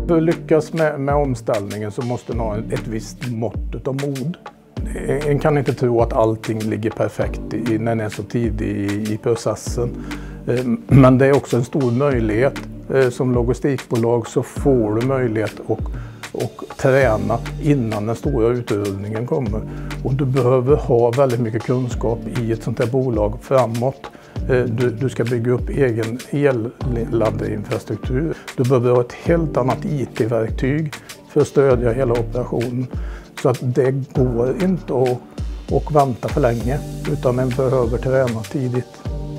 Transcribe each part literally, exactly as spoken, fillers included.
För att lyckas med, med omställningen så måste man ha ett visst mått av mod. En kan inte tro att allting ligger perfekt i, när den är så tidig i, i processen. Men det är också en stor möjlighet. Som logistikbolag så får du möjlighet att och träna innan den stora utrullningen kommer. Och du behöver ha väldigt mycket kunskap i ett sånt här bolag framåt. Du, du ska bygga upp egen elladdinfrastruktur. Du behöver ha ett helt annat I T-verktyg för att stödja hela operationen. Så att det går inte att, att vänta för länge, utan man behöver träna tidigt.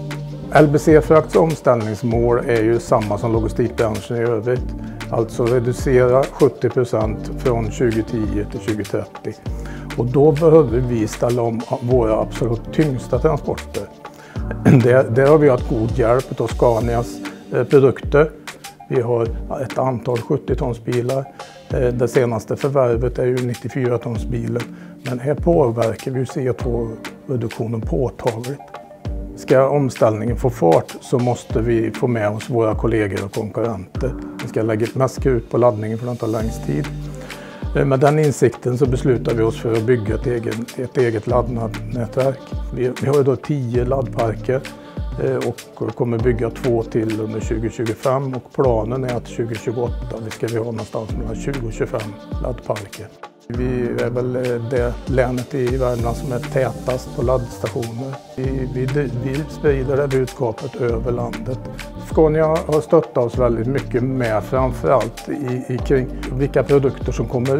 L B C-frakts omställningsmål är ju samma som logistikbranschen i övrigt. Alltså reducera sjuttio procent från tjugo tio till tjugo trettio. Och då behöver vi ställa om våra absolut tyngsta transporter. Där, där har vi haft god hjälp av Scanias eh, produkter. Vi har ett antal sjuttio tonsbilar. Eh, det senaste förvärvet är ju nittiofyra tonsbilen. Men här påverkar vi C O två-reduktionen påtagligt. Ska omställningen få fart så måste vi få med oss våra kollegor och konkurrenter. Vi ska lägga mest krut på laddningen för den tar längst tid. Med den insikten så beslutar vi oss för att bygga ett eget, ett eget laddnätverk. Vi, vi har då tio laddparker och kommer bygga två till under tjugo tjugofem. Och planen är att tjugo tjugoåtta vi ska vi ha någonstans mellan tjugo och tjugofem laddparker. Vi är väl det länet i Värmland som är tätast på laddstationer. Vi, vi, vi sprider det budskapet över landet. Scania har stöttat oss väldigt mycket med framförallt i, i kring vilka produkter som kommer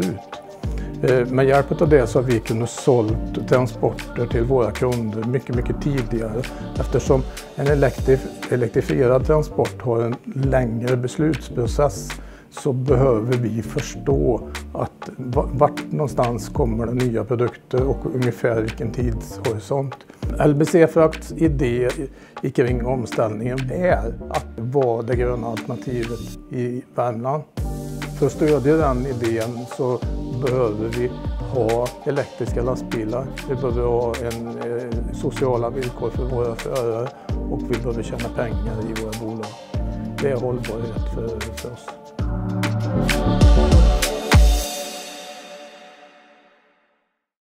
ut. Med hjälp av det så har vi kunnat sålt transporter till våra kunder mycket, mycket tidigare. Eftersom en elektrif elektrifierad transport har en längre beslutsprocess så behöver vi förstå att vart någonstans kommer det nya produkter och ungefär vilken tidshorisont. L B C-frakts idé i kring omställningen är att vara det gröna alternativet i Värmland. För att stödja den idén så behöver vi ha elektriska lastbilar. Vi behöver ha en, eh, sociala villkor för våra förare och vi behöver tjäna pengar i våra bolag. Det är hållbarhet för, för oss.